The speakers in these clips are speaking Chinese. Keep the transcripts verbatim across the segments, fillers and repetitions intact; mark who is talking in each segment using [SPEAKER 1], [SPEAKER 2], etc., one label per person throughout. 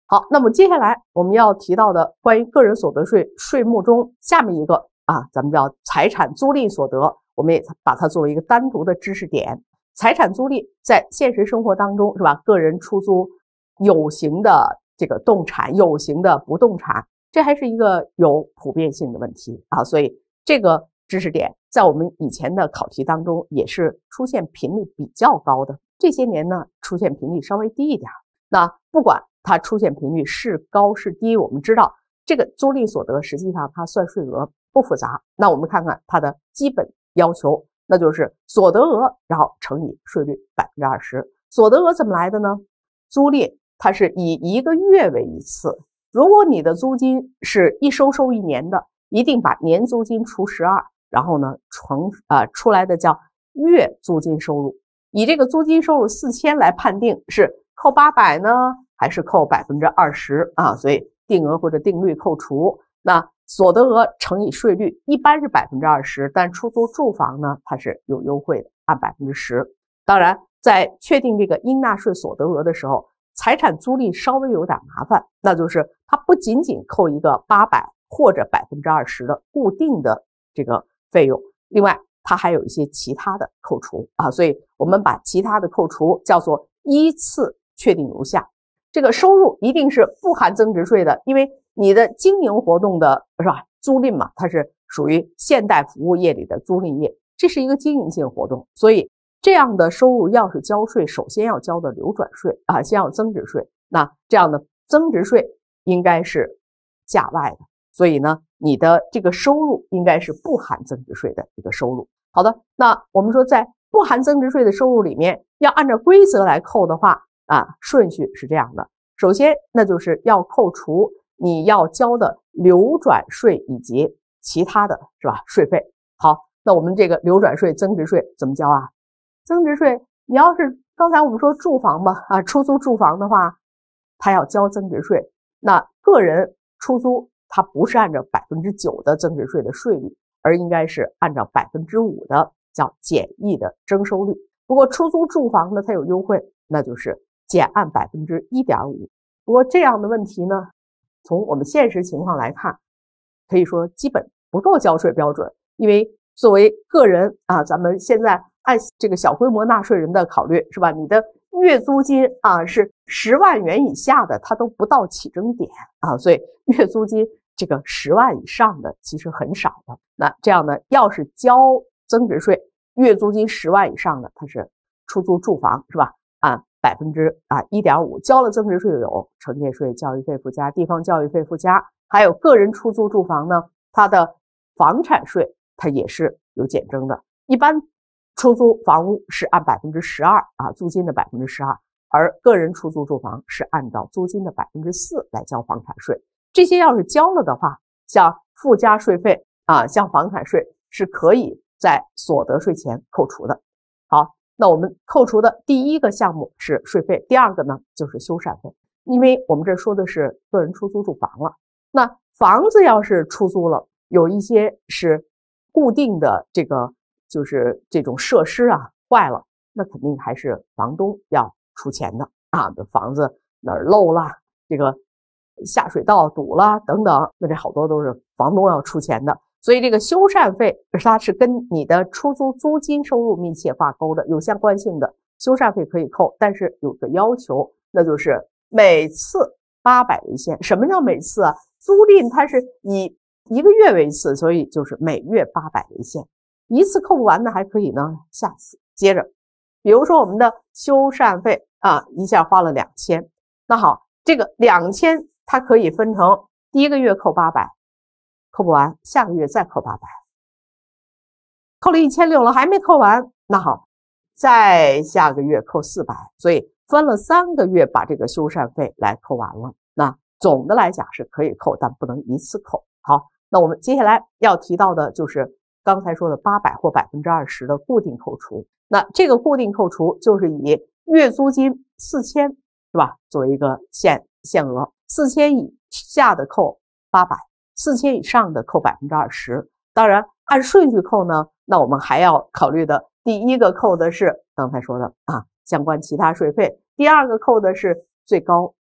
[SPEAKER 1] 好，那么接下来我们要提到的关于个人所得税税目中下面一个啊，咱们叫财产租赁所得，我们也把它作为一个单独的知识点。财产租赁在现实生活当中是吧？个人出租有形的这个动产、有形的不动产，这还是一个有普遍性的问题啊，所以这个知识点在我们以前的考题当中也是出现频率比较高的，这些年呢出现频率稍微低一点。那不管它出现频率是高是低，我们知道这个租赁所得实际上它算税额不复杂。那我们看看它的基本要求，那就是所得额然后乘以税率 百分之二十。 所得额怎么来的呢？租赁它是以一个月为一次，如果你的租金是一收收一年的，一定把年租金除十二，然后呢乘呃出来的叫月租金收入，以这个租金收入四千来判定是扣八百呢还是扣 百分之二十 啊，所以定额或者定率扣除。那所得额乘以税率一般是 百分之二十， 但出租住房呢它是有优惠的，按 百分之十。 当然在确定这个应纳税所得额的时候，财产租赁稍微有点麻烦，那就是它不仅仅扣一个八百或者 百分之二十 的固定的这个费用，另外它还有一些其他的扣除啊，所以我们把其他的扣除叫做依次确定如下。这个收入一定是不含增值税的，因为你的经营活动的是吧？租赁嘛，它是属于现代服务业里的租赁业，这是一个经营性活动，所以这样的收入要是交税，首先要交的流转税啊，先要增值税。那这样的增值税应该是价外的，所以呢，你的这个收入应该是不含增值税的一个收入。好的，那我们说在不含增值税的收入里面，要按照规则来扣的话啊，顺序是这样的。首先，那就是要扣除你要交的流转税以及其他的是吧税费。好，那我们这个流转税、增值税怎么交啊？增值税，你要是刚才我们说住房吧，啊，出租住房的话，它要交增值税。那个人出租，它不是按照 百分之九 的增值税的税率，而应该是按照 百分之五 的叫简易的征收率。不过出租住房呢，它有优惠，那就是减按 百分之一点五。不过这样的问题呢，从我们现实情况来看，可以说基本不够交税标准，因为作为个人啊，咱们现在按这个小规模纳税人的考虑是吧？你的月租金啊是十万元以下的，它都不到起征点啊，所以月租金这个十万以上的其实很少的。那这样呢，要是交增值税，月租金十万以上的，它是出租住房是吧？按百分之啊一点五，交了增值税有惩戒税、教育费附加、地方教育费附加，还有个人出租住房呢，它的房产税它也是有减征的。一般出租房屋是按 百分之十二 啊，租金的 百分之十二， 而个人出租住房是按照租金的 百分之四 来交房产税。这些要是交了的话，像附加税费啊，像房产税是可以在所得税前扣除的。好，那我们扣除的第一个项目是税费，第二个呢就是修缮费，因为我们这说的是个人出租住房了。那房子要是出租了，有一些是固定的这个就是这种设施啊坏了，那肯定还是房东要出钱的啊，房子哪儿漏了，这个下水道堵了等等，那这好多都是房东要出钱的。所以这个修缮费它是跟你的出租租金收入密切挂钩的，有相关性的。修缮费可以扣，但是有个要求，那就是每次八百为限。什么叫每次啊？租赁它是以一个月为一次，所以就是每月八百为限。一次扣不完的还可以呢，下次接着。比如说我们的修缮费啊，一下花了两千，那好，这个两千它可以分成第一个月扣八百，扣不完，下个月再扣八百，扣了一千六了还没扣完，那好，再下个月扣四百，所以分了三个月把这个修缮费来扣完了。那总的来讲是可以扣，但不能一次扣。好，那我们接下来要提到的就是刚才说的八百或 百分之二十 的固定扣除。那这个固定扣除就是以月租金四千是吧作为一个限限额，四千以下的扣八百，四千以上的扣 百分之二十。 当然按顺序扣呢，那我们还要考虑的第一个扣的是刚才说的啊相关其他税费，第二个扣的是最高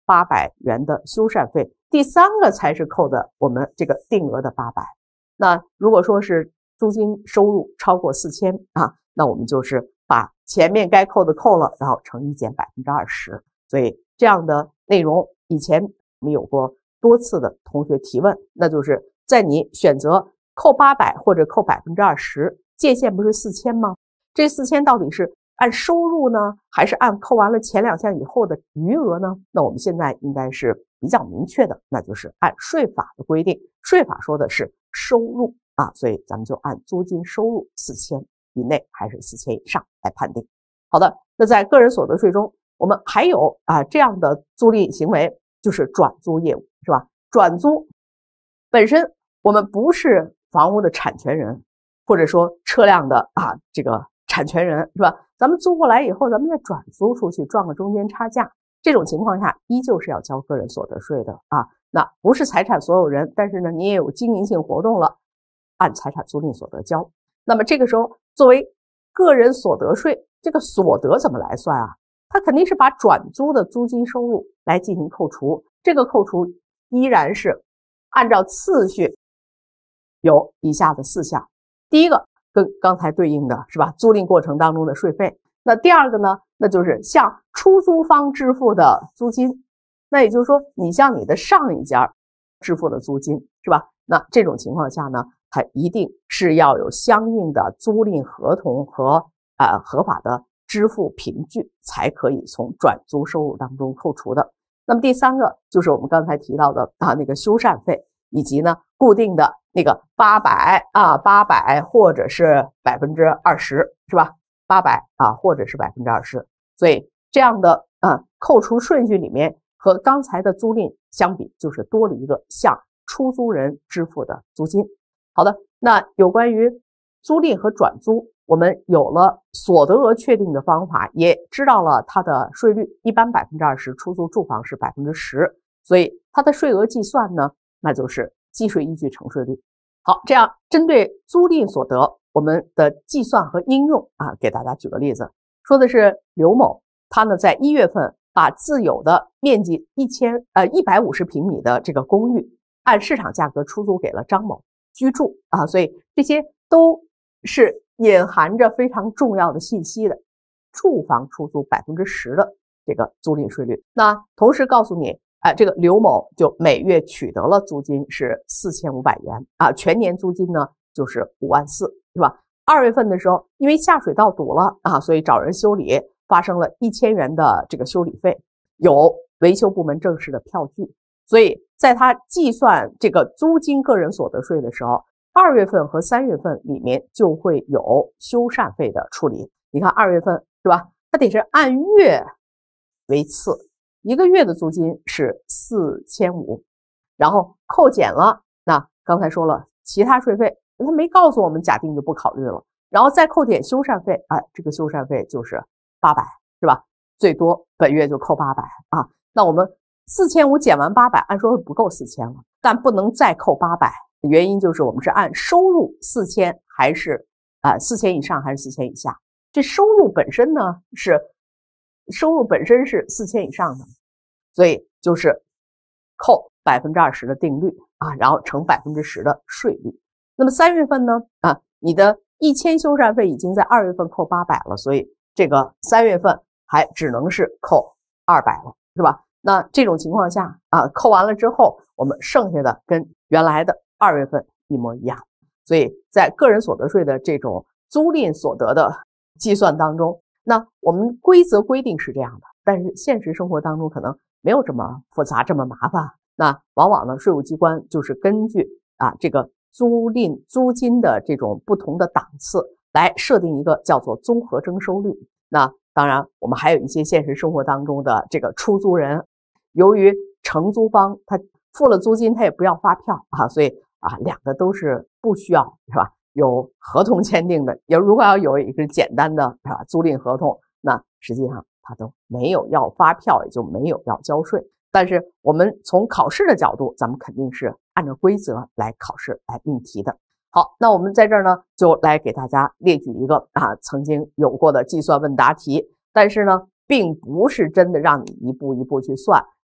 [SPEAKER 1] 八百元的修缮费，第三个才是扣的我们这个定额的八百。那如果说是租金收入超过四千啊，那我们就是把前面该扣的扣了，然后乘以减百分之二十。所以这样的内容以前我们有过多次的同学提问，那就是在你选择扣八百或者扣百分之二十，界限不是四千吗？这四千到底是按收入呢，还是按扣完了前两项以后的余额呢？那我们现在应该是比较明确的，那就是按税法的规定，税法说的是收入啊，所以咱们就按租金收入四千以内还是四千以上来判定。好的，那在个人所得税中，我们还有啊这样的租赁行为，就是转租业务，是吧？转租本身我们不是房屋的产权人，或者说车辆的啊这个产权人，是吧？咱们租过来以后，咱们再转租出去，赚个中间差价，这种情况下依旧是要交个人所得税的啊。那不是财产所有人，但是呢你也有经营性活动了，按财产租赁所得交。那么这个时候作为个人所得税，这个所得怎么来算啊？它肯定是把转租的租金收入来进行扣除，这个扣除依然是按照次序有以下的四项。第一个跟刚才对应的是吧，租赁过程当中的税费。那第二个呢，那就是向出租方支付的租金，那也就是说你向你的上一家支付的租金，是吧？那这种情况下呢，它一定是要有相应的租赁合同和呃合法的支付凭据，才可以从转租收入当中扣除的。那么第三个就是我们刚才提到的啊那个修缮费，以及呢固定的那个八百啊八百或者是百分之二十，是吧？八百啊或者是百分之二十。所以这样的啊扣除顺序里面和刚才的租赁相比，就是多了一个向出租人支付的租金。好的，那有关于租赁和转租，我们有了所得额确定的方法，也知道了它的税率，一般百分之二十，出租住房是百分之十，所以它的税额计算呢，那就是计税依据乘税率。好，这样针对租赁所得，我们的计算和应用啊，给大家举个例子，说的是刘某，他呢在一月份把自有的面积一千呃一百五十平米的这个公寓，按市场价格出租给了张某居住啊，所以这些都是隐含着非常重要的信息的。住房出租百分之十的这个租赁税率，那同时告诉你，哎，这个刘某就每月取得了租金是四千五百元啊，全年租金呢就是五万四，是吧？二月份的时候，因为下水道堵了啊，所以找人修理，发生了一千元的这个修理费，有维修部门正式的票据，所以在他计算这个租金个人所得税的时候，二月份和三月份里面就会有修缮费的处理。你看二月份是吧，它得是按月为次，一个月的租金是四千五，然后扣减了，那刚才说了其他税费，他没告诉我们，假定就不考虑了，然后再扣减修缮费，哎，这个修缮费就是八百，是吧？最多本月就扣八百啊。那我们四千五减完八百，按说是不够四千了，但不能再扣八百，原因就是我们是按收入四千还是啊四千以上还是四千以下？这收入本身呢是收入本身是四千以上的，所以就是扣百分之二十的定率啊，然后乘百分之十的税率。那么三月份呢啊，你的一千修缮费已经在二月份扣八百了，所以这个三月份还只能是扣二百了，是吧？那这种情况下啊，扣完了之后，我们剩下的跟原来的二月份一模一样。所以在个人所得税的这种租赁所得的计算当中，那我们规则规定是这样的，但是现实生活当中可能没有这么复杂这么麻烦。那往往呢，税务机关就是根据啊这个租赁租金的这种不同的档次来设定一个叫做综合征收率。那当然我们还有一些现实生活当中的这个出租人，由于承租方他付了租金他也不要发票啊，所以啊两个都是不需要，是吧？有合同签订的，也如果要有一个简单的是吧租赁合同，那实际上他都没有要发票，也就没有要交税。但是我们从考试的角度，咱们肯定是按照规则来考试来命题的。好，那我们在这儿呢就来给大家列举一个啊曾经有过的计算问答题，但是呢并不是真的让你一步一步去算，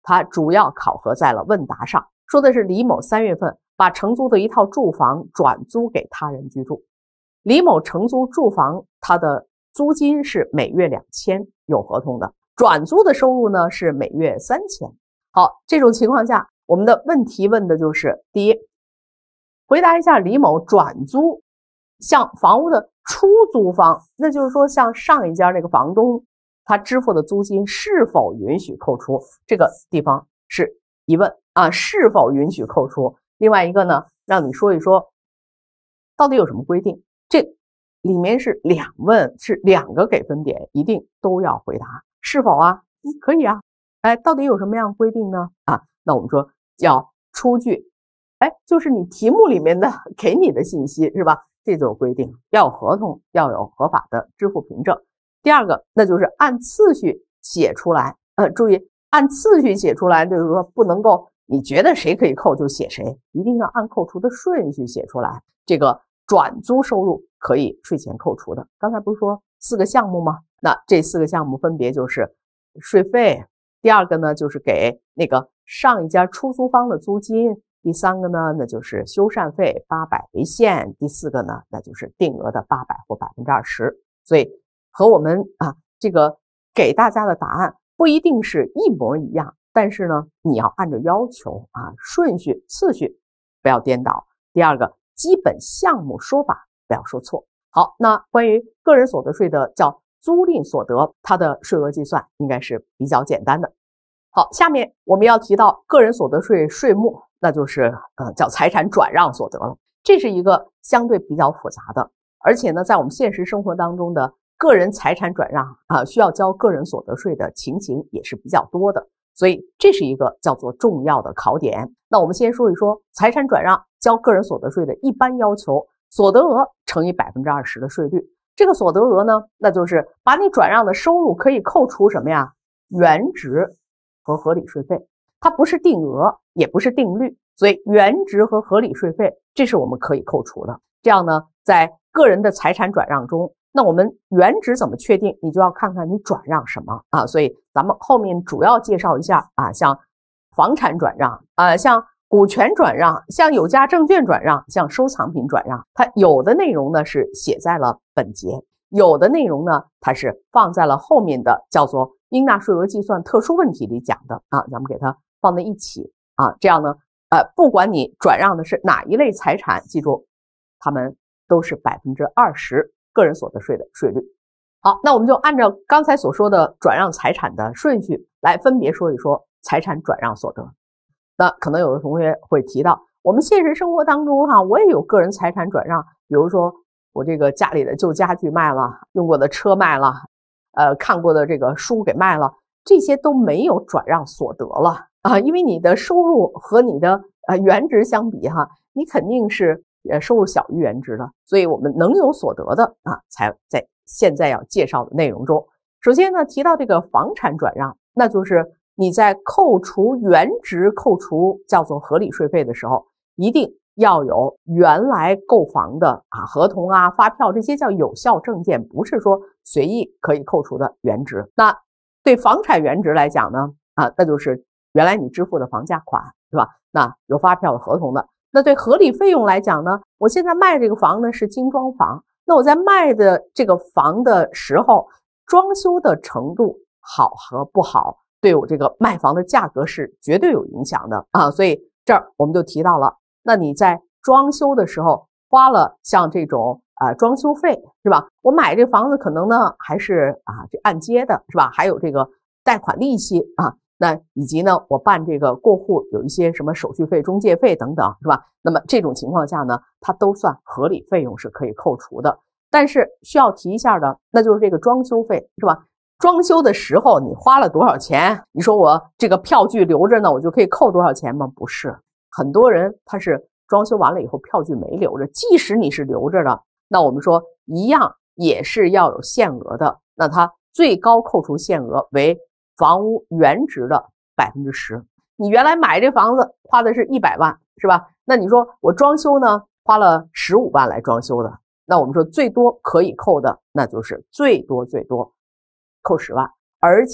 [SPEAKER 1] 它主要考核在了问答上，说的是李某三月份把承租的一套住房转租给他人居住。李某承租住房，他的租金是每月两千，有合同的，转租的收入呢是每月三千。好，这种情况下，我们的问题问的就是第一，回答一下李某转租向房屋的出租方，那就是说像上一家那个房东他支付的租金是否允许扣除，这个地方是疑问啊，是否允许扣除。另外一个呢，让你说一说到底有什么规定，这里面是两问，是两个给分点，一定都要回答。是否啊？嗯，可以啊。哎，到底有什么样规定呢？啊，那我们说要出具，哎，就是你题目里面的给你的信息是吧？这就有规定，要有合同，要有合法的支付凭证。第二个，那就是按次序写出来。呃，注意按次序写出来，就是说不能够你觉得谁可以扣就写谁，一定要按扣除的顺序写出来。这个转租收入可以税前扣除的，刚才不是说四个项目吗？那这四个项目分别就是税费，第二个呢就是给那个上一家出租方的租金，第三个呢那就是修缮费八百为限，第四个呢那就是定额的八百或百分之二十。所以和我们啊这个给大家的答案不一定是一模一样，但是呢你要按照要求啊顺序次序不要颠倒。第二个，基本项目说法不要说错。好，那关于个人所得税的叫租赁所得，它的税额计算应该是比较简单的。好，下面我们要提到个人所得税税目，那就是呃叫财产转让所得了。这是一个相对比较复杂的，而且呢在我们现实生活当中的个人财产转让啊需要交个人所得税的情形也是比较多的，所以这是一个叫做重要的考点。那我们先说一说财产转让交个人所得税的一般要求，所得额乘以 百分之二十 的税率。这个所得额呢，那就是把你转让的收入可以扣除什么呀？原值和合理税费，它不是定额，也不是定率，所以原值和合理税费，这是我们可以扣除的。这样呢，在个人的财产转让中，那我们原值怎么确定？你就要看看你转让什么啊。所以咱们后面主要介绍一下啊，像房产转让啊，像股权转让，像有价证券转让，像收藏品转让，它有的内容呢是写在了本节，有的内容呢它是放在了后面的叫做应纳税额计算特殊问题里讲的啊，咱们给它放在一起啊，这样呢，呃，不管你转让的是哪一类财产，记住，它们都是 百分之二十 个人所得税的税率。好，那我们就按照刚才所说的转让财产的顺序来分别说一说财产转让所得。那可能有的同学会提到，我们现实生活当中哈，我也有个人财产转让，比如说我这个家里的旧家具卖了，用过的车卖了，呃，看过的这个书给卖了，这些都没有转让所得了啊，因为你的收入和你的呃原值相比哈，你肯定是呃收入小于原值的，所以我们能有所得的啊，才在现在要介绍的内容中。首先呢，提到这个房产转让，那就是你在扣除原值扣除叫做合理税费的时候，一定要有原来购房的啊合同啊发票，这些叫有效证件，不是说随意可以扣除的原值。那对房产原值来讲呢啊，那就是原来你支付的房价款是吧？那有发票的合同的。那对合理费用来讲呢，我现在卖这个房呢是精装房，那我在卖的这个房的时候，装修的程度好和不好，对我这个卖房的价格是绝对有影响的啊，所以这儿我们就提到了，那你在装修的时候花了像这种呃装修费是吧？我买这房子可能呢还是啊这按揭的是吧？还有这个贷款利息啊，那以及呢我办这个过户有一些什么手续费、中介费等等是吧？那么这种情况下呢，它都算合理费用是可以扣除的。但是需要提一下的，那就是这个装修费是吧？装修的时候你花了多少钱？你说我这个票据留着呢，我就可以扣多少钱吗？不是，很多人他是装修完了以后票据没留着，即使你是留着的，那我们说一样也是要有限额的，那它最高扣除限额为房屋原值的 百分之十。 你原来买这房子花的是一百万是吧？那你说我装修呢花了十五万来装修的，那我们说最多可以扣的那就是最多最多扣十万，而且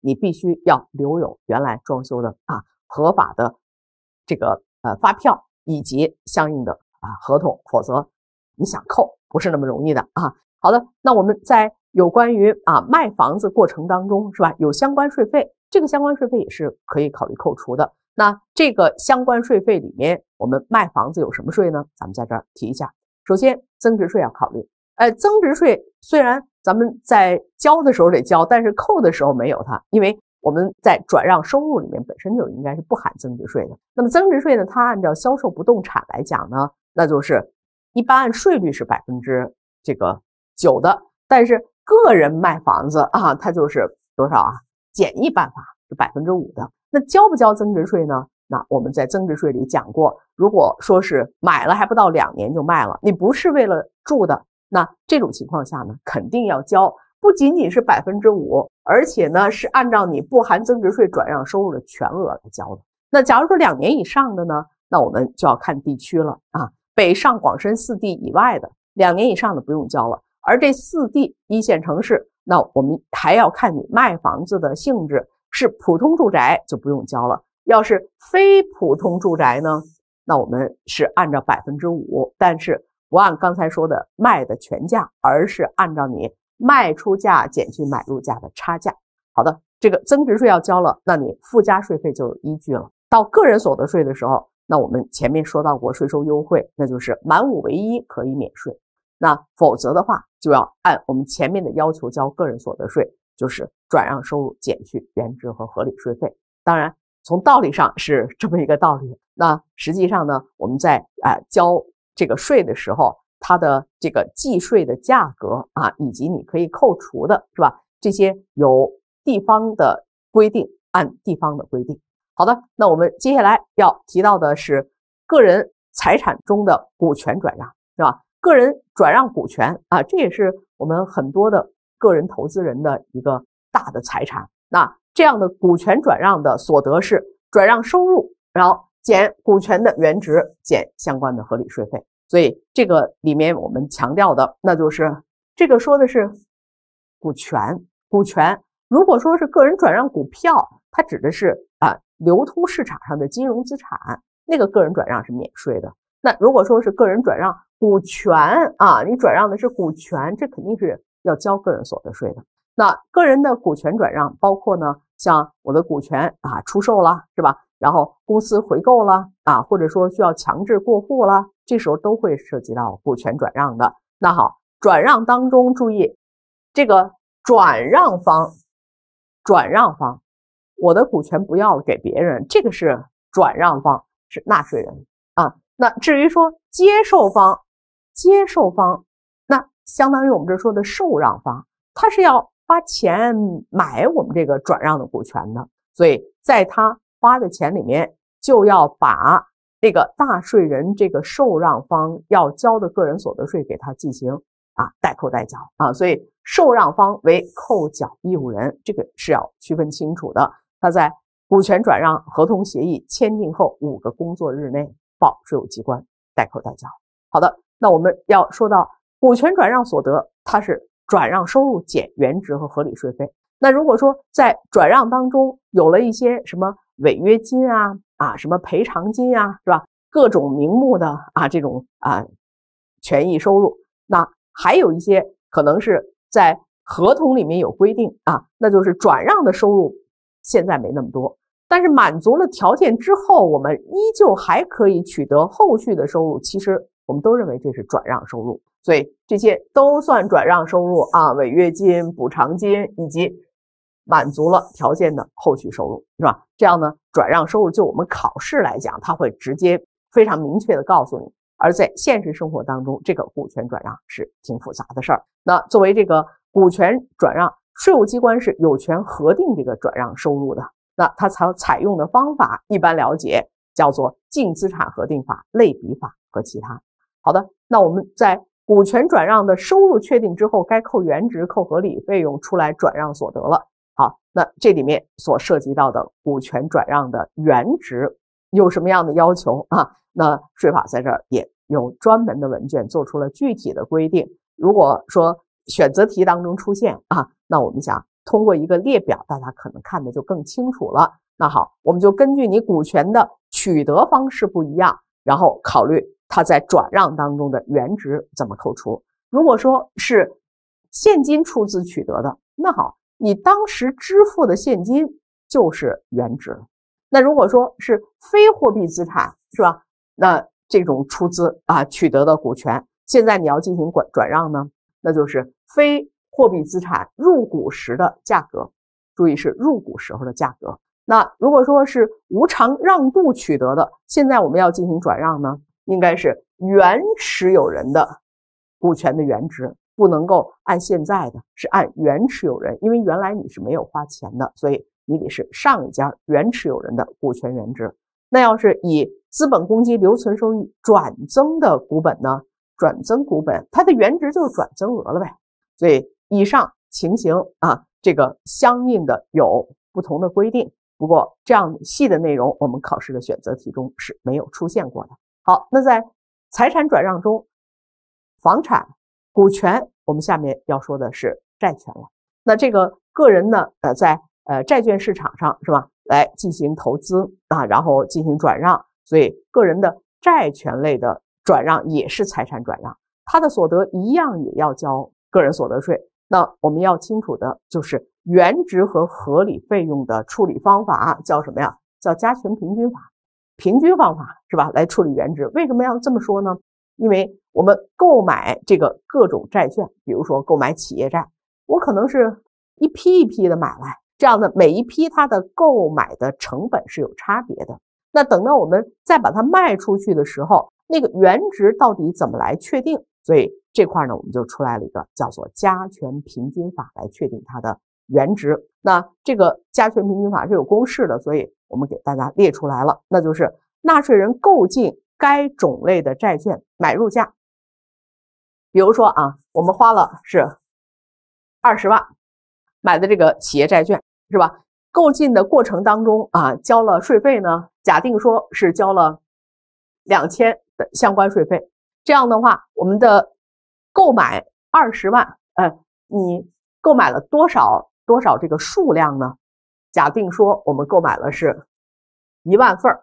[SPEAKER 1] 你必须要留有原来装修的啊合法的这个呃发票以及相应的啊合同，否则你想扣不是那么容易的啊。好的，那我们在有关于啊卖房子过程当中是吧，有相关税费，这个相关税费也是可以考虑扣除的。那这个相关税费里面，我们卖房子有什么税呢？咱们在这儿提一下。首先，增值税要考虑。呃，增值税虽然咱们在交的时候得交，但是扣的时候没有它，因为我们在转让收入里面本身就应该是不含增值税的。那么增值税呢，它按照销售不动产来讲呢，那就是一般按税率是百分之这个九的，但是个人卖房子啊，它就是多少啊？简易办法是百分之五的。那交不交增值税呢？那我们在增值税里讲过，如果说是买了还不到两年就卖了，你不是为了住的，那这种情况下呢，肯定要交，不仅仅是百分之五，而且呢是按照你不含增值税转让收入的全额来交的。那假如说两年以上的呢，那我们就要看地区了啊，北上广深四地以外的两年以上的不用交了，而这四地一线城市，那我们还要看你卖房子的性质，是普通住宅就不用交了。要是非普通住宅呢，那我们是按照百分之五，但是不按刚才说的卖的全价，而是按照你卖出价减去买入价的差价。好的，这个增值税要交了，那你附加税费就有依据了。到个人所得税的时候，那我们前面说到过税收优惠，那就是满五为一可以免税，那否则的话就要按我们前面的要求交个人所得税，就是转让收入减去原值和合理税费。当然从道理上是这么一个道理，那实际上呢，我们在呃交这个税的时候，它的这个计税的价格啊，以及你可以扣除的是吧，这些由地方的规定，按地方的规定。好的，那我们接下来要提到的是个人财产中的股权转让，是吧？个人转让股权啊，这也是我们很多的个人投资人的一个大的财产。那这样的股权转让的所得是转让收入，然后减股权的原值，减相关的合理税费。所以这个里面我们强调的，那就是这个说的是股权，股权如果说是个人转让股票，它指的是啊流通市场上的金融资产，那个个人转让是免税的。那如果说是个人转让股权啊，你转让的是股权，这肯定是要交个人所得税的。那个人的股权转让包括呢，像我的股权啊出售了，是吧？然后公司回购了啊，或者说需要强制过户了，这时候都会涉及到股权转让的。那好，转让当中注意，这个转让方，转让方，我的股权不要给别人，这个是转让方，是纳税人啊。那至于说接受方，接受方，那相当于我们这说的受让方，他是要花钱买我们这个转让的股权的，所以在他花的钱里面就要把这个纳税人这个受让方要交的个人所得税给他进行啊代扣代缴啊，所以受让方为扣缴义务人，这个是要区分清楚的。他在股权转让合同协议签订后五个工作日内报税务机关代扣代缴。好的，那我们要说到股权转让所得，它是转让收入减原值和合理税费。那如果说在转让当中有了一些什么违约金啊啊什么赔偿金啊，是吧？各种名目的啊这种啊权益收入，那还有一些可能是在合同里面有规定啊，那就是转让的收入现在没那么多，但是满足了条件之后，我们依旧还可以取得后续的收入，其实我们都认为这是转让收入，所以这些都算转让收入啊，违约金、补偿金以及满足了条件的后续收入，是吧？这样呢，转让收入就我们考试来讲，它会直接非常明确的告诉你，而在现实生活当中，这个股权转让是挺复杂的事儿。那作为这个股权转让，税务机关是有权核定这个转让收入的。那它采采用的方法一般了解叫做净资产核定法、类比法和其他。好的，那我们在股权转让的收入确定之后，该扣原值、扣合理费用出来转让所得了。好，那这里面所涉及到的股权转让的原值有什么样的要求啊？那税法在这儿也有专门的文件做出了具体的规定。如果说选择题当中出现啊，那我们想通过一个列表，大家可能看的就更清楚了。那好，我们就根据你股权的取得方式不一样，然后考虑它在转让当中的原值怎么扣除。如果说是现金出资取得的，那好，你当时支付的现金就是原值。那如果说是非货币资产，是吧？那这种出资啊取得的股权，现在你要进行转转让呢，那就是非货币资产入股时的价格，注意是入股时候的价格。那如果说是无偿让渡取得的，现在我们要进行转让呢，应该是原持有人的股权的原值，不能够按现在的，是按原持有人，因为原来你是没有花钱的，所以你得是上一家原持有人的股权原值。那要是以资本公积留存收益转增的股本呢，转增股本它的原值就是转增额了呗。所以以上情形啊，这个相应的有不同的规定，不过这样细的内容我们考试的选择题中是没有出现过的。好，那在财产转让中，房产、股权，我们下面要说的是债权了。那这个个人呢，呃，在呃债券市场上是吧，来进行投资啊，然后进行转让，所以个人的债权类的转让也是财产转让，他的所得一样也要交个人所得税。那我们要清楚的就是原值和合理费用的处理方法叫什么呀？叫加权平均法，平均方法是吧？来处理原值。为什么要这么说呢？因为我们购买这个各种债券，比如说购买企业债，我可能是一批一批的买来，这样的每一批它的购买的成本是有差别的。那等到我们再把它卖出去的时候，那个原值到底怎么来确定？所以这块呢，我们就出来了一个叫做加权平均法来确定它的原值。那这个加权平均法是有公式的，所以我们给大家列出来了，那就是纳税人购进该种类的债券买入价，比如说啊，我们花了是二十万买的这个企业债券，是吧？购进的过程当中啊，交了税费呢，假定说是交了两千的相关税费。这样的话，我们的购买二十万，呃，你购买了多少多少这个数量呢？假定说我们购买了是一万份儿，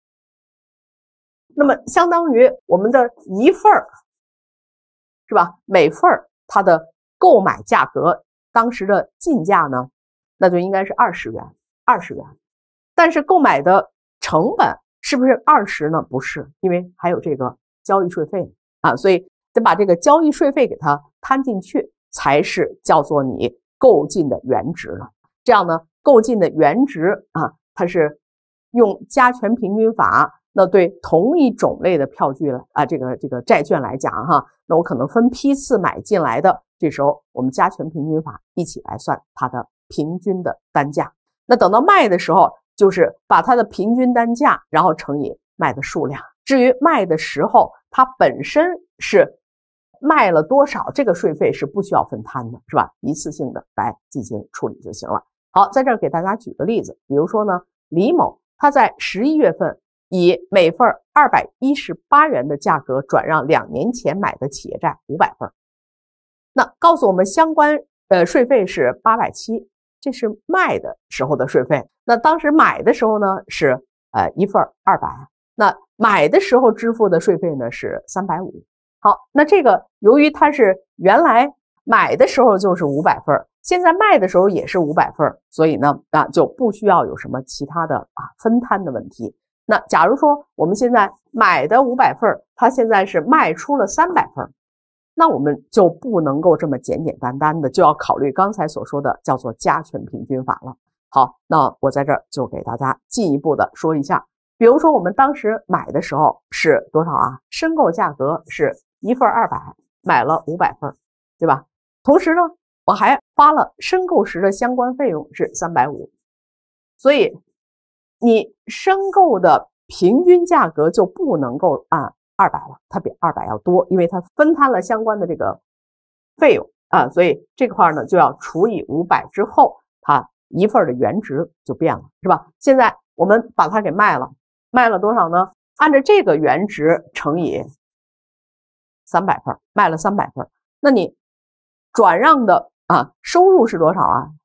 [SPEAKER 1] 那么相当于我们的一份儿，是吧？每份儿它的购买价格当时的进价呢，那就应该是二十元，二十元。但是购买的成本是不是二十呢？不是，因为还有这个交易税费啊，所以得把这个交易税费给它摊进去，才是叫做你购进的原值了。这样呢，购进的原值啊，它是用加权平均法，那对同一种类的票据了啊，这个这个债券来讲哈，那我可能分批次买进来的，这时候我们加权平均法一起来算它的平均的单价。那等到卖的时候，就是把它的平均单价，然后乘以卖的数量。至于卖的时候，它本身是卖了多少，这个税费是不需要分摊的，是吧？一次性的来进行处理就行了。好，在这儿给大家举个例子，比如说呢，李某他在十一月份以每份二百一十八元的价格转让两年前买的企业债五百份，那告诉我们相关呃税费是八百七十，这是卖的时候的税费。那当时买的时候呢是呃一份二百，那买的时候支付的税费呢是三百五十。好，那这个由于它是原来买的时候就是五百份，现在卖的时候也是五百份，所以呢啊就不需要有什么其他的啊分摊的问题。那假如说我们现在买的五百份，它现在是卖出了三百份，那我们就不能够这么简简单单的就要考虑刚才所说的叫做加权平均法了。好，那我在这儿就给大家进一步的说一下，比如说我们当时买的时候是多少啊？申购价格是一份二百，买了五百份，对吧？同时呢，我还花了申购时的相关费用是三百五十，所以你申购的平均价格就不能够按二百了，它比二百要多，因为它分摊了相关的这个费用啊，所以这块呢就要除以五百之后，它一份的原值就变了，是吧？现在我们把它给卖了，卖了多少呢？按照这个原值乘以三百份，卖了三百份，那你转让的啊收入是多少啊？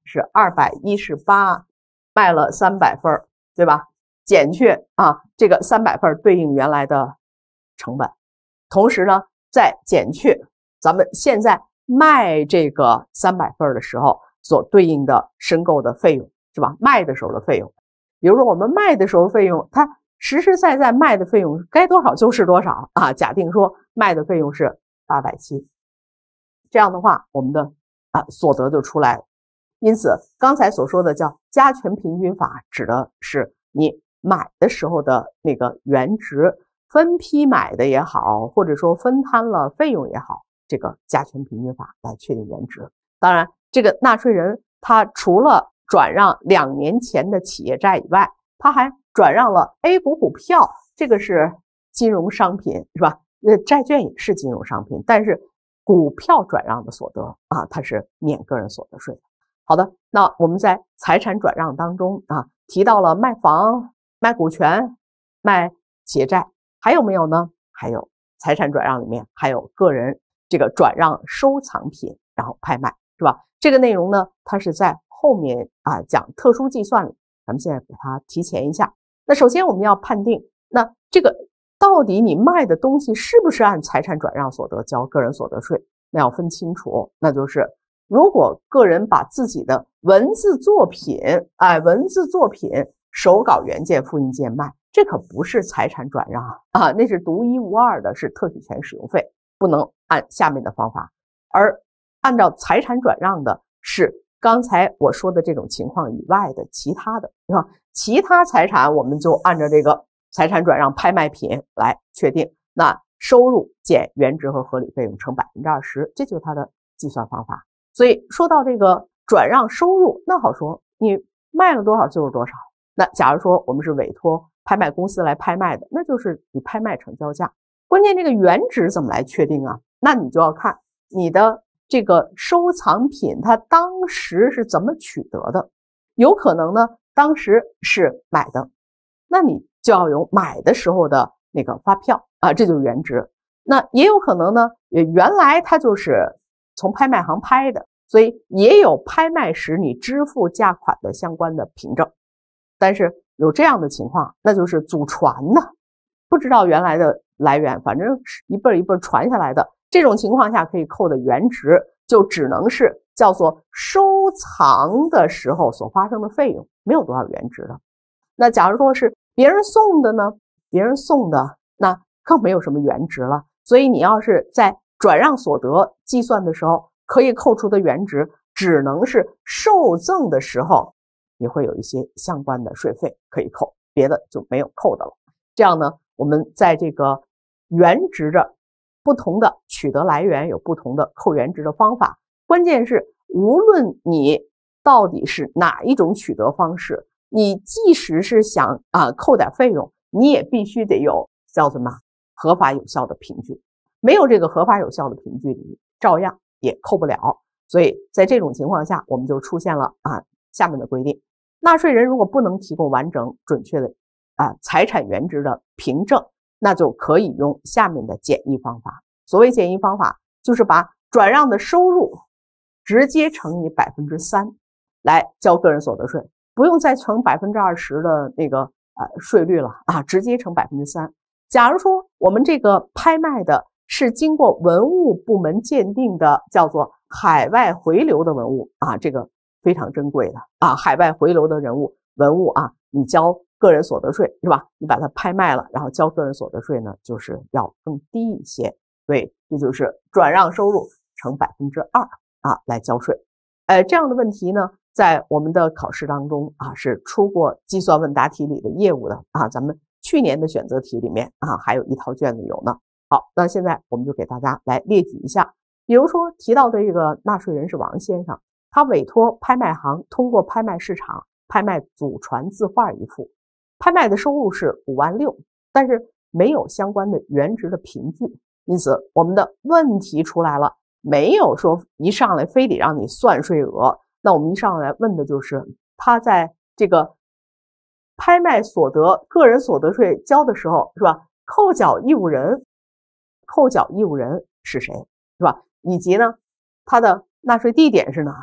[SPEAKER 1] 是二百一十八，卖了三百份，对吧？减去啊这个三百份对应原来的成本，同时呢再减去咱们现在卖这个三百份的时候所对应的申购的费用，是吧？卖的时候的费用，比如说我们卖的时候费用，它实实在在卖的费用该多少就是多少啊。假定说卖的费用是八百七，这样的话我们的啊所得就出来了。因此刚才所说的叫加权平均法，指的是你买的时候的那个原值，分批买的也好，或者说分摊了费用也好，这个加权平均法来确定原值。当然这个纳税人他除了转让两年前的企业债以外，他还转让了 A 股股票，这个是金融商品，是吧？呃，债券也是金融商品，但是股票转让的所得啊，它是免个人所得税的。好的，那我们在财产转让当中啊，提到了卖房、卖股权、卖企业债，还有没有呢？还有财产转让里面还有个人这个转让收藏品，然后拍卖，是吧？这个内容呢，它是在后面啊讲特殊计算里，咱们现在给它提前一下。那首先我们要判定，那这个到底你卖的东西是不是按财产转让所得交个人所得税？那要分清楚，那就是如果个人把自己的文字作品，哎，文字作品手稿原件、复印件卖，这可不是财产转让啊，那是独一无二的，是特许权使用费，不能按下面的方法。而按照财产转让的是刚才我说的这种情况以外的其他的，是吧？其他财产我们就按照这个财产转让拍卖品来确定，那收入减原值和合理费用乘 百分之二十， 这就是它的计算方法。所以说到这个转让收入，那好说，你卖了多少就是多少。那假如说我们是委托拍卖公司来拍卖的，那就是以拍卖成交价。关键这个原值怎么来确定啊？那你就要看你的这个收藏品它当时是怎么取得的。有可能呢当时是买的，那你就要有买的时候的那个发票啊，这就是原值。那也有可能呢原来它就是从拍卖行拍的，所以也有拍卖时你支付价款的相关的凭证。但是有这样的情况，那就是祖传的，不知道原来的来源，反正一辈一辈传下来的，这种情况下可以扣的原值就只能是叫做收藏的时候所发生的费用，没有多少原值的。那假如说是别人送的呢，别人送的那更没有什么原值了。所以你要是在转让所得计算的时候，可以扣除的原值只能是受赠的时候你会有一些相关的税费可以扣，别的就没有扣的了。这样呢，我们在这个原值的不同的取得来源有不同的扣原值的方法，关键是无论你到底是哪一种取得方式，你即使是想啊扣点费用，你也必须得有叫什么合法有效的凭据，没有这个合法有效的凭据，你照样也扣不了。所以在这种情况下，我们就出现了啊下面的规定：纳税人如果不能提供完整准确的啊财产原值的凭证，那就可以用下面的简易方法。所谓简易方法，就是把转让的收入直接乘以 百分之三 来交个人所得税，不用再乘 百分之二十 的那个呃税率了啊，直接乘 百分之三。假如说我们这个拍卖的是经过文物部门鉴定的叫做海外回流的文物啊，这个非常珍贵的啊，海外回流的人物文物啊，你交个人所得税是吧？你把它拍卖了，然后交个人所得税呢，就是要更低一些。对，这就是转让收入乘 百分之二 啊来交税。呃，这样的问题呢，在我们的考试当中啊是出过计算问答题里的业务的啊，咱们去年的选择题里面啊还有一套卷子有呢。好，那现在我们就给大家来列举一下，比如说提到的这个纳税人是王先生，他委托拍卖行通过拍卖市场拍卖祖传字画一幅，拍卖的收入是五万六，但是没有相关的原值的凭据，因此我们的问题出来了，没有说一上来非得让你算税额，那我们一上来问的就是他在这个拍卖所得个人所得税交的时候是吧，扣缴义务人扣缴义务人是谁是吧，以及呢他的纳税地点是哪，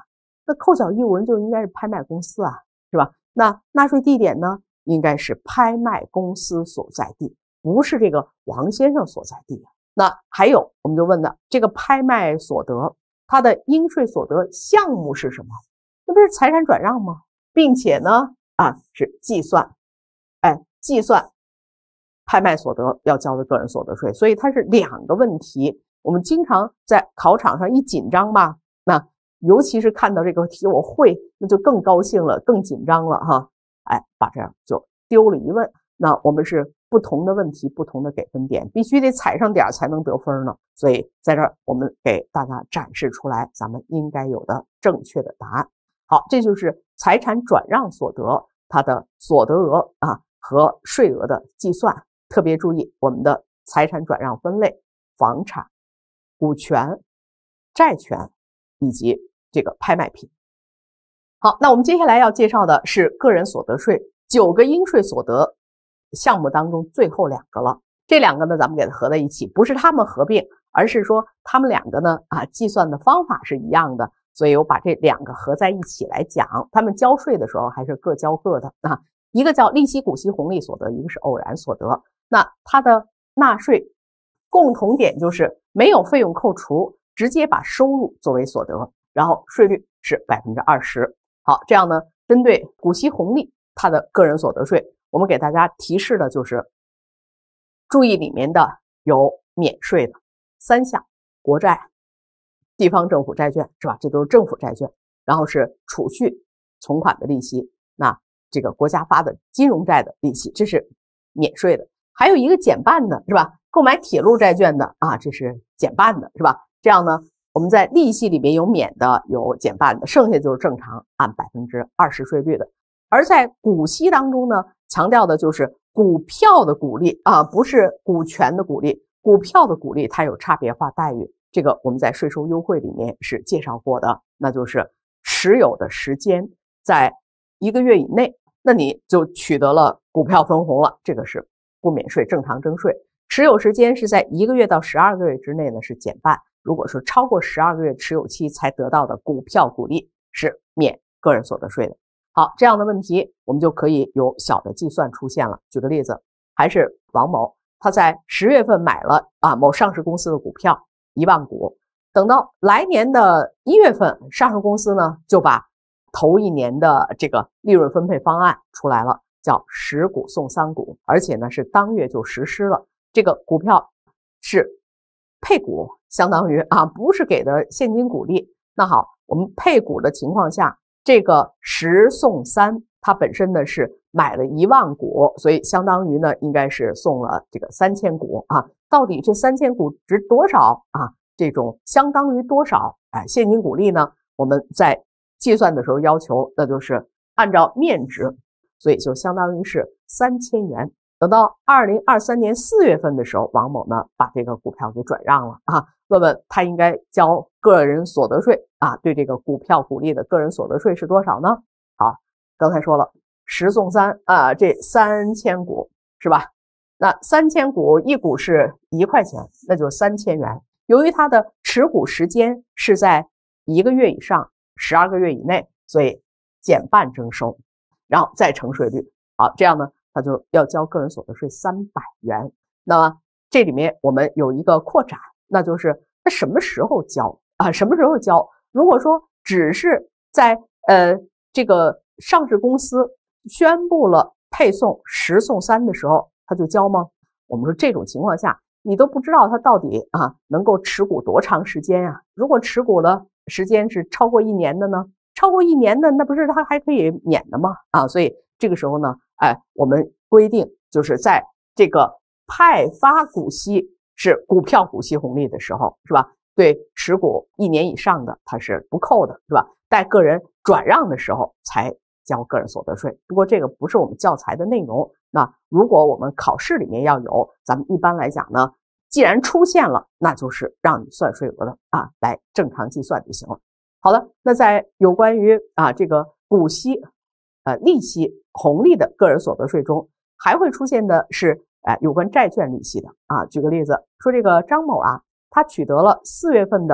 [SPEAKER 1] 那扣缴义务人就应该是拍卖公司啊，是吧？那纳税地点呢，应该是拍卖公司所在地，不是这个王先生所在地。那还有，我们就问了，这个拍卖所得，它的应税所得项目是什么？那不是财产转让吗？并且呢，啊，是计算，哎，计算拍卖所得要交的个人所得税，所以它是两个问题。我们经常在考场上一紧张吧，那尤其是看到这个题我会，那就更高兴了，更紧张了哈。哎，把这样就丢了一问。那我们是不同的问题，不同的给分点，必须得踩上点才能得分呢。所以在这儿我们给大家展示出来咱们应该有的正确的答案。好，这就是财产转让所得它的所得额啊和税额的计算。特别注意我们的财产转让分类：房产、股权、债权以及这个拍卖品。好，那我们接下来要介绍的是个人所得税九个应税所得项目当中最后两个了。这两个呢，咱们给它合在一起，不是它们合并，而是说它们两个呢啊计算的方法是一样的，所以我把这两个合在一起来讲。他们交税的时候还是各交各的啊，一个叫利息、股息、红利所得，一个是偶然所得。那它的纳税共同点就是没有费用扣除，直接把收入作为所得，然后税率是 百分之二十。 好，这样呢，针对股息红利它的个人所得税，我们给大家提示的就是注意里面的有免税的三项：国债、地方政府债券，是吧？这都是政府债券，然后是储蓄存款的利息，那这个国家发的金融债的利息，这是免税的。还有一个减半的，是吧？购买铁路债券的啊，这是减半的，是吧？这样呢，我们在利息里面有免的，有减半的，剩下就是正常按 百分之二十 税率的。而在股息当中呢，强调的就是股票的股利啊，不是股权的股利，股票的股利它有差别化待遇，这个我们在税收优惠里面是介绍过的，那就是持有的时间在一个月以内，那你就取得了股票分红了，这个是不免税，正常征税。持有时间是在一个月到十二个月之内呢是减半，如果是超过十二个月持有期才得到的股票股利是免个人所得税的。好，这样的问题我们就可以有小的计算出现了。举个例子，还是王某，他在十月份买了啊某上市公司的股票一万股，等到来年的一月份，上市公司呢就把头一年的这个利润分配方案出来了，叫十股送三股，而且呢是当月就实施了。这个股票是配股，相当于啊不是给的现金股利。那好，我们配股的情况下，这个十送三，它本身呢是买了一万股，所以相当于呢应该是送了这个三千股啊。到底这三千股值多少啊？这种相当于多少哎现金股利呢？我们在计算的时候要求，那就是按照面值，所以就相当于是三千元。等到二零二三年四月份的时候，王某呢把这个股票给转让了啊。问问他应该交个人所得税啊，对这个股票股利的个人所得税是多少呢？好，刚才说了十送三啊，这三千股是吧？那三千股一股是一块钱，那就是三千元。由于它的持股时间是在一个月以上十二个月以内，所以减半征收，然后再乘税率。好，这样呢他就要交个人所得税三百元。那么这里面我们有一个扩展，那就是那什么时候交啊？什么时候交？如果说只是在呃这个上市公司宣布了配送十送三的时候，他就交吗？我们说这种情况下，你都不知道他到底啊能够持股多长时间啊？如果持股的时间是超过一年的呢？超过一年的，那不是他还可以免的吗？啊，所以这个时候呢，哎，我们规定就是在这个派发股息是股票股息红利的时候，是吧？对持股一年以上的它是不扣的，是吧？在个人转让的时候才交个人所得税。不过这个不是我们教材的内容，那如果我们考试里面要有，咱们一般来讲呢，既然出现了，那就是让你算税额的啊，来正常计算就行了。好了，那在有关于啊这个股息、呃利息、红利的个人所得税中，还会出现的是呃有关债券利息的啊。举个例子，说这个张某啊，他取得了四月份的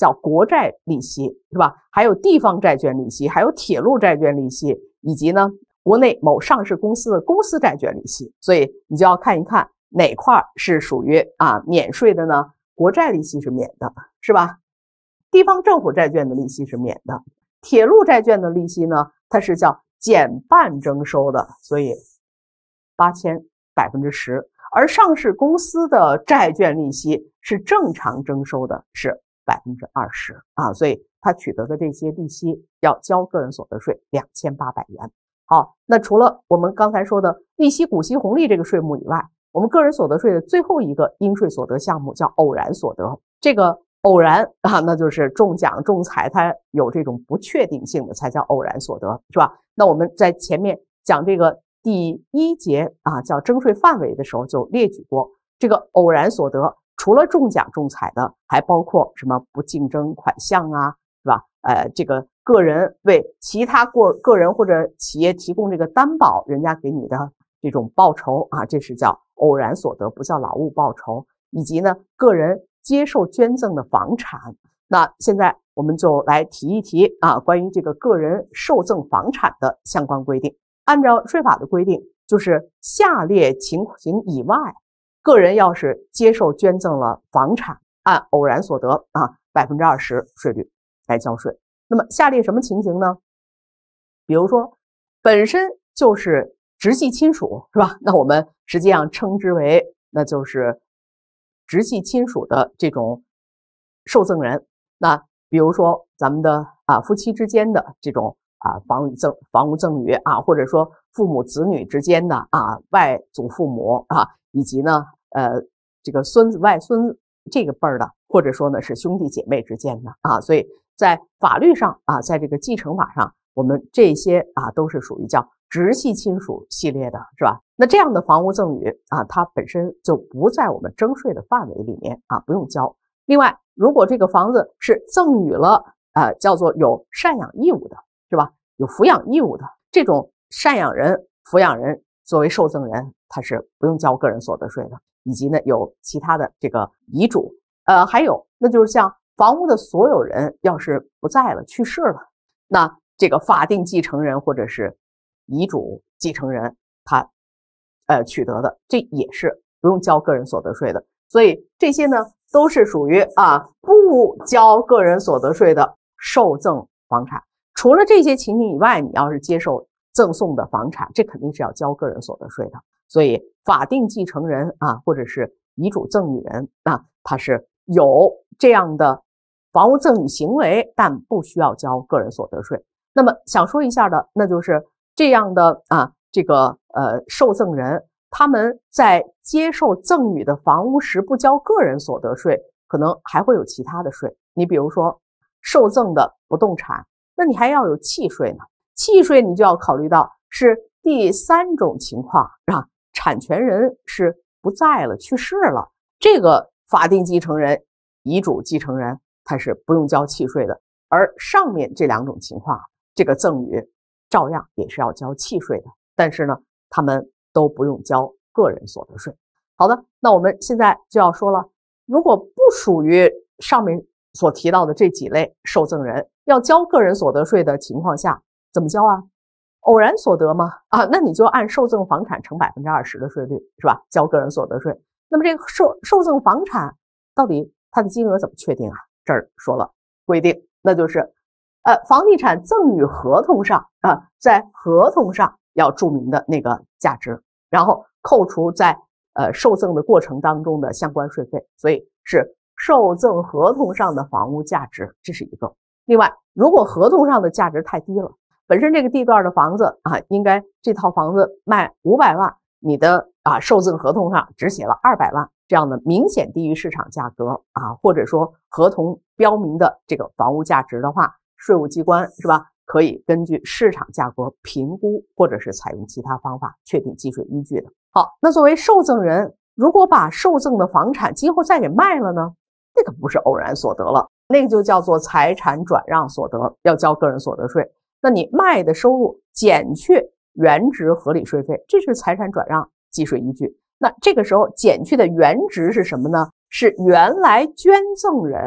[SPEAKER 1] 叫国债利息，是吧？还有地方债券利息，还有铁路债券利息，以及呢国内某上市公司的公司债券利息。所以你就要看一看哪块是属于啊免税的呢？国债利息是免的，是吧？地方政府债券的利息是免的，铁路债券的利息呢，它是叫减半征收的，所以八千百分之十。而上市公司的债券利息是正常征收的，是百分之二十啊，所以他取得的这些利息要交个人所得税两千八百元。好，那除了我们刚才说的利息、股息、红利这个税目以外，我们个人所得税的最后一个应税所得项目叫偶然所得。这个偶然啊，那就是中奖、中彩，它有这种不确定性的才叫偶然所得，是吧？那我们在前面讲这个第一节啊，叫征税范围的时候就列举过，这个偶然所得除了中奖、中彩的，还包括什么不竞争款项啊，是吧？呃，这个个人为其他个个人或者企业提供这个担保，人家给你的这种报酬啊，这是叫偶然所得，不叫劳务报酬。以及呢，个人接受捐赠的房产。那现在我们就来提一提啊，关于这个个人受赠房产的相关规定。按照税法的规定，就是下列情形以外，个人要是接受捐赠了房产，按偶然所得啊百分之二十税率来交税。那么下列什么情形呢？比如说本身就是直系亲属，是吧？那我们实际上称之为那就是直系亲属的这种受赠人。那比如说咱们的啊夫妻之间的这种啊房屋赠房屋赠与啊，或者说父母子女之间的啊外祖父母啊，以及呢呃这个孙子外孙这个辈儿的，或者说呢是兄弟姐妹之间的啊，所以在法律上啊，在这个继承法上，我们这些啊都是属于叫直系亲属系列的，是吧？那这样的房屋赠与啊，它本身就不在我们征税的范围里面啊，不用交。另外，如果这个房子是赠与了呃叫做有赡养义务的，是吧？有抚养义务的这种赡养人、抚养人作为受赠人，他是不用交个人所得税的。以及呢有其他的这个遗嘱，呃还有那就是像房屋的所有人要是不在了、去世了，那这个法定继承人或者是遗嘱继承人他呃取得的，这也是不用交个人所得税的。所以这些呢都是属于啊不交个人所得税的受赠房产。除了这些情形以外，你要是接受赠送的房产，这肯定是要交个人所得税的。所以法定继承人啊，或者是遗嘱赠与人啊，他是有这样的房屋赠与行为，但不需要交个人所得税。那么想说一下的，那就是这样的啊，这个呃受赠人，他们在接受赠与的房屋时不交个人所得税，可能还会有其他的税。你比如说受赠的不动产，那你还要有契税呢。契税你就要考虑到是第三种情况啊。产权人是不在了、去世了，这个法定继承人、遗嘱继承人他是不用交契税的。而上面这两种情况，这个赠与照样也是要交契税的，但是呢，他们都不用交个人所得税。好的，那我们现在就要说了，如果不属于上面所提到的这几类受赠人要交个人所得税的情况下，怎么交啊？偶然所得吗？啊，那你就按受赠房产乘百分之二十的税率，是吧？交个人所得税。那么这个受受赠房产到底它的金额怎么确定啊？这儿说了规定，那就是呃房地产赠与合同上啊，在合同上要注明的那个价值，然后扣除在呃受赠的过程当中的相关税费，所以是受赠合同上的房屋价值，这是一个。另外，如果合同上的价值太低了，本身这个地段的房子啊，应该这套房子卖五百万，你的啊受赠合同上只写了二百万，这样的明显低于市场价格啊，或者说合同标明的这个房屋价值的话，税务机关是吧，可以根据市场价格评估，或者是采用其他方法确定计税依据的。好，那作为受赠人，如果把受赠的房产今后再给卖了呢，那个不是偶然所得了，那个就叫做财产转让所得，要交个人所得税。那你卖的收入减去原值合理税费，这是财产转让计税依据。那这个时候减去的原值是什么呢？是原来捐赠人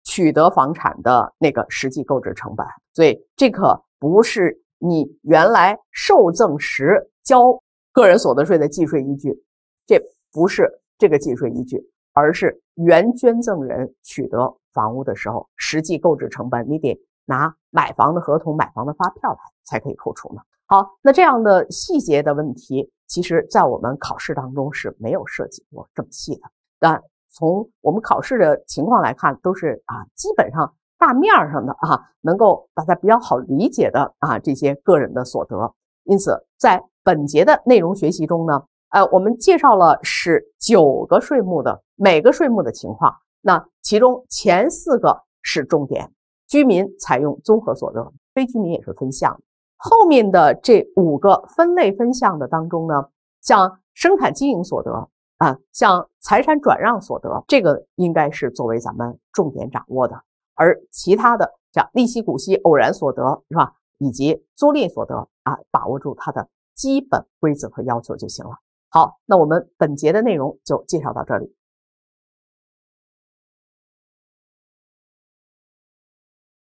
[SPEAKER 1] 取得房产的那个实际购置成本。所以这可不是你原来受赠时交个人所得税的计税依据，这不是这个计税依据，而是原捐赠人取得房屋的时候实际购置成本，你得拿买房的合同、买房的发票来才可以扣除呢。好，那这样的细节的问题，其实在我们考试当中是没有涉及过这么细的。但从我们考试的情况来看，都是啊，基本上大面上的啊，能够大家比较好理解的啊这些个人的所得。因此，在本节的内容学习中呢，呃，我们介绍了是九个税目的每个税目的情况。那其中前四个是重点，居民采用综合所得，非居民也是分项的。后面的这五个分类分项的当中呢，像生产经营所得啊，像财产转让所得，这个应该是作为咱们重点掌握的。而其他的像利息、股息、偶然所得是吧，以及租赁所得啊，把握住它的基本规则和要求就行了。好，那我们本节的内容就介绍到这里。